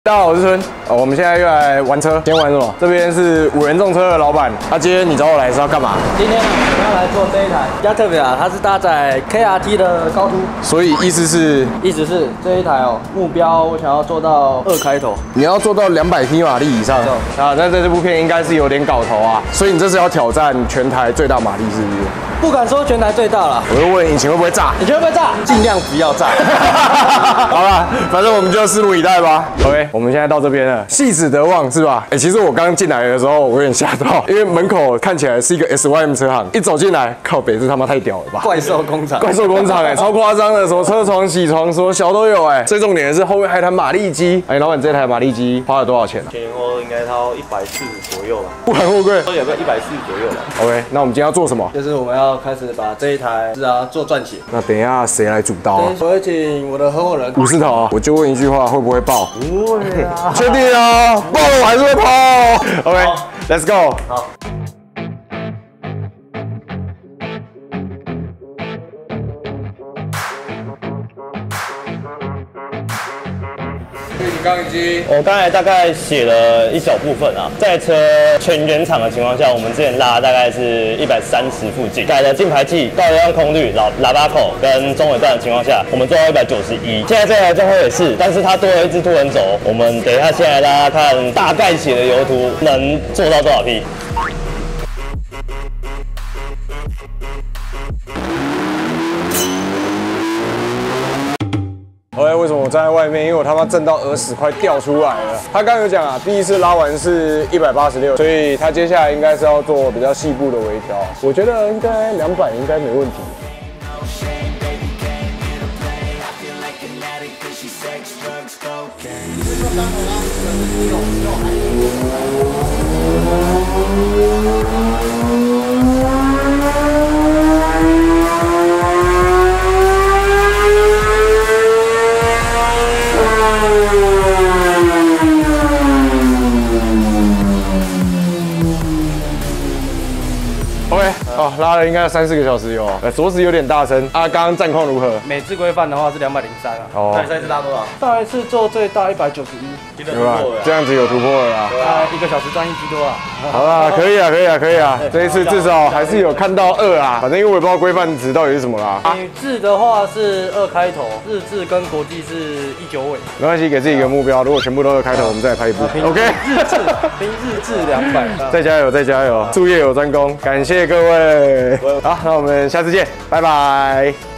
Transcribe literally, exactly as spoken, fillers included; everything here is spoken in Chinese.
大家好，我是春。哦，我们现在又来玩车。今天玩什么？这边是五人重车的老板。他、啊、今天你找我来是要干嘛？ 今天呢，我们要来做这一台比较特别啊，它是搭载 K R T 的高突。 所以意思是， 意思是这一台哦，目标我想要做到二开头。 你要做到两百匹马力以上。啊，那在这部片应该是有点搞头啊。所以你这是要挑战全台最大马力，是不是？ 不敢说全台最大了。 我就问引擎会不会炸？ 引擎会不会炸？尽量不要炸。 好了，反正我们就拭目以待吧。OK。我们现在到这边了，戏子得望是吧？哎、欸，其实我刚进来的时候，我有点吓到，因为门口看起来是一个 S Y M 车行，一走进来，靠北，这他妈太屌了吧！ 怪兽工厂， 怪兽工厂，哎，超夸张的，什么车床、铣床，什么小都有，哎。最重点的是后面还有一台马力机，哎，老板，这台马力机花了多少钱啊？ 前后应该掏一百四十左右吧， 不含货柜， 都有个一百四十左右吧。 OK， 那我们今天要做什么？ 就是我们要开始把这一台是啊做撰写。 那等一下谁来主刀啊？ 我会请我的合伙人武士头啊，我就问一句话，会不会爆？ 不会啊。 确定啊，爆了我还是会跑。OK，Let's go。 好。 你刚已经， 我刚才大概写了一小部分啊，在车全原厂的情况下，我们之前拉大概是一百三十附近，改了进排气、高流量空滤、喇喇叭口跟中尾段的情况下，我们做到一百九十一。现在这台最后也是，但是它多了一支凸轮轴，我们等一下先来大家看大概写的油图能做到多少匹。 OK， 为什么我站在外面？因为我他妈震到耳屎快掉出来了。他刚刚有讲啊，第一次拉完是一百八十六，所以他接下来应该是要做比较细部的微调。我觉得应该两百应该没问题。OK， 哦，拉了应该三四个小时有，呃，着实有点大声啊。刚刚战况如何？ 每次规范的话是两百零三啊。 哦， 那你上一次拉多少？ 上一次做最大一百九十一， 有吧？这样子有突破了啦。 啊，一个小时赚一 G 多啊。 好啦，可以啊，可以啊，可以啊。这一次至少还是有看到二啊。反正因为我也不知道规范值到底是什么啦。 女字的话是二开头，日字跟国际是一九尾。 没关系，给自己一个目标，如果全部都二开头，我们再来拍一部。OK， 日字，拼日字两百。 再加油，再加油，术业有专攻，感谢各位。好，那我们下次见，拜拜。